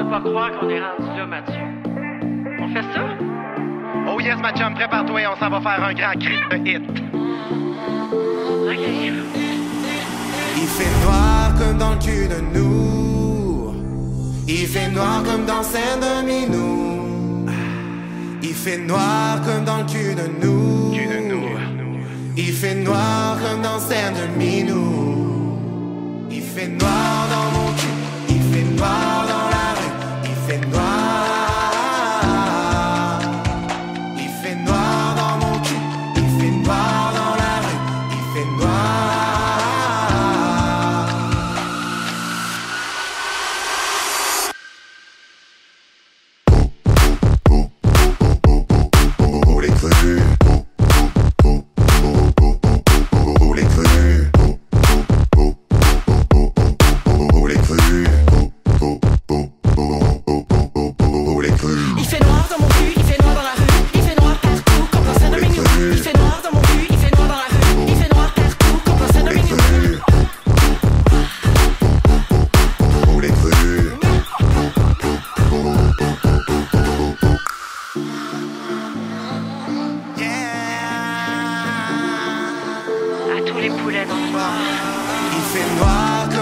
pas croire qu'on est rendu là, Mathieu. On fait ça? Oh yes, ma chum, prépare-toi, on s'en va faire un grand cri de hit. OK. Il fait noir comme dans le cul de nous. Il fait noir comme dans celle de Minou. Il fait noir comme dans le cul de nous. Il fait noir comme dans celle de Minou. Il fait noir dans mon cul. Il fait noir dans la rue. Il fait noir. Il fait noir dans mon cul. Il fait noir dans la rue. Il fait noir. À tous les poulets dans le noir. Il fait noir